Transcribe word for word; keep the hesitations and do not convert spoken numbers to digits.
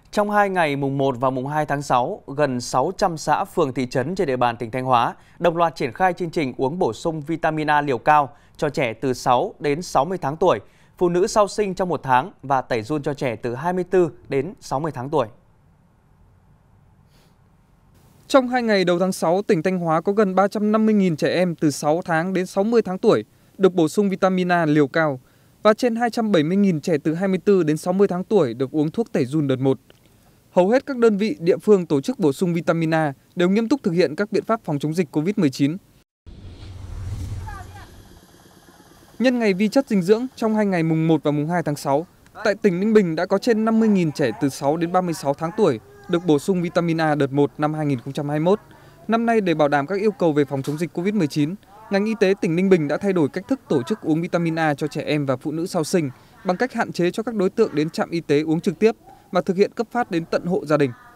Trong hai ngày mùng một và mùng hai tháng sáu, gần sáu trăm xã phường thị trấn trên địa bàn tỉnh Thanh Hóa đồng loạt triển khai chương trình uống bổ sung vitamin A liều cao cho trẻ từ sáu đến sáu mươi tháng tuổi, phụ nữ sau sinh trong một tháng và tẩy giun cho trẻ từ hai mươi tư đến sáu mươi tháng tuổi. Trong hai ngày đầu tháng sáu, tỉnh Thanh Hóa có gần ba trăm năm mươi nghìn trẻ em từ sáu tháng đến sáu mươi tháng tuổi được bổ sung vitamin A liều cao và trên hai trăm bảy mươi nghìn trẻ từ hai mươi tư đến sáu mươi tháng tuổi được uống thuốc tẩy giun đợt một. Hầu hết các đơn vị địa phương tổ chức bổ sung vitamin A đều nghiêm túc thực hiện các biện pháp phòng chống dịch covid mười chín. Nhân ngày vi chất dinh dưỡng trong hai ngày mùng một và mùng hai tháng sáu, tại tỉnh Ninh Bình đã có trên năm mươi nghìn trẻ từ sáu đến ba mươi sáu tháng tuổi được bổ sung vitamin A đợt một năm hai nghìn không trăm hai mươi mốt. Năm nay để bảo đảm các yêu cầu về phòng chống dịch covid mười chín, ngành y tế tỉnh Ninh Bình đã thay đổi cách thức tổ chức uống vitamin A cho trẻ em và phụ nữ sau sinh bằng cách hạn chế cho các đối tượng đến trạm y tế uống trực tiếp và thực hiện cấp phát đến tận hộ gia đình.